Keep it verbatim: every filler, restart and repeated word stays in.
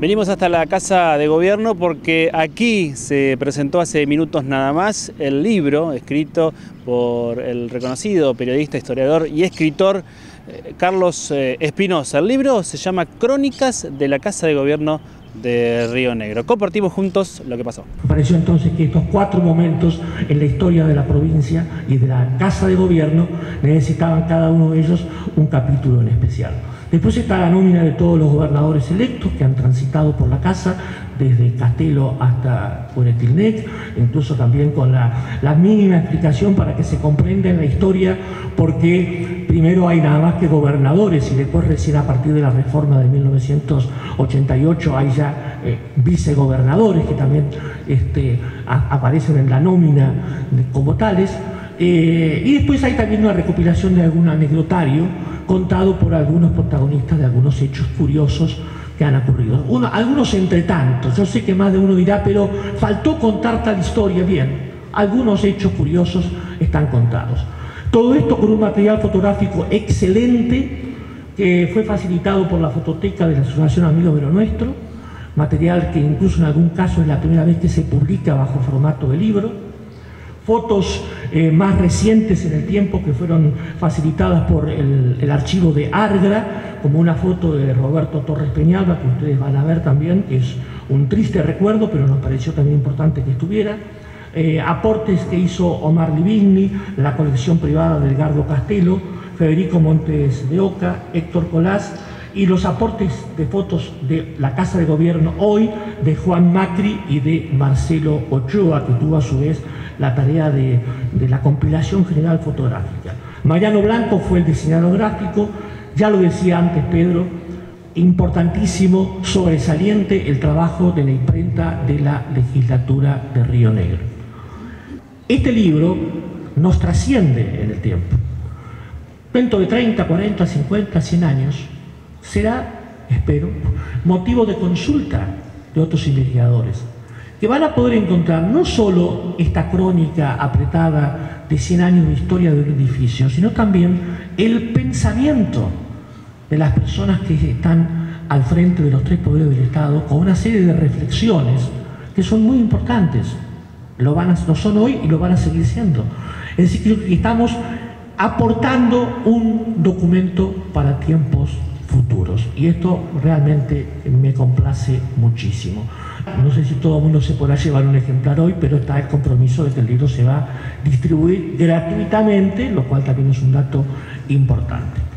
Venimos hasta la Casa de Gobierno porque aquí se presentó hace minutos nada más el libro escrito por el reconocido periodista, historiador y escritor eh, Carlos eh, Espinosa. El libro se llama Crónicas de la Casa de Gobierno de Río Negro. Compartimos juntos lo que pasó. Me pareció entonces que estos cuatro momentos en la historia de la provincia y de la Casa de Gobierno necesitaban cada uno de ellos un capítulo en especial. Después está la nómina de todos los gobernadores electos que han transitado por la casa, desde Castelo hasta Hueretilnec, incluso también con la, la mínima explicación para que se comprenda en la historia porque primero hay nada más que gobernadores y después recién a partir de la reforma de mil novecientos ochenta y ocho hay ya eh, vicegobernadores que también este, a, aparecen en la nómina de, como tales. Eh, y después hay también una recopilación de algún anecdotario contado por algunos protagonistas de algunos hechos curiosos que han ocurrido. Uno, algunos entre tantos, yo sé que más de uno dirá, pero faltó contar tal historia. Bien, algunos hechos curiosos están contados. Todo esto con un material fotográfico excelente que fue facilitado por la fototeca de la Asociación Amigos de lo Nuestro, material que incluso en algún caso es la primera vez que se publica bajo formato de libro. Fotos eh, más recientes en el tiempo que fueron facilitadas por el, el archivo de Argra, como una foto de Roberto Torres Peñalba, que ustedes van a ver también, que es un triste recuerdo, pero nos pareció también importante que estuviera. Eh, aportes que hizo Omar Livigni, la colección privada de Edgardo Castelo, Federico Montes de Oca, Héctor Colás, y los aportes de fotos de la Casa de Gobierno hoy de Juan Macri y de Marcelo Ochoa, que tuvo a su vez la tarea de, de la compilación general fotográfica. Mariano Blanco fue el diseñador gráfico, ya lo decía antes Pedro, importantísimo, sobresaliente el trabajo de la imprenta de la legislatura de Río Negro. Este libro nos trasciende en el tiempo. Dentro de treinta, cuarenta, cincuenta, cien años, será, espero, motivo de consulta de otros investigadores, que van a poder encontrar no solo esta crónica apretada de cien años de historia de un edificio, sino también el pensamiento de las personas que están al frente de los tres poderes del Estado, con una serie de reflexiones que son muy importantes. Lo, van a, lo son hoy y lo van a seguir siendo. Es decir, que estamos aportando un documento para tiempos futuros, y esto realmente me complace muchísimo. No sé si todo el mundo se podrá llevar un ejemplar hoy, pero está el compromiso de que el libro se va a distribuir gratuitamente, lo cual también es un dato importante.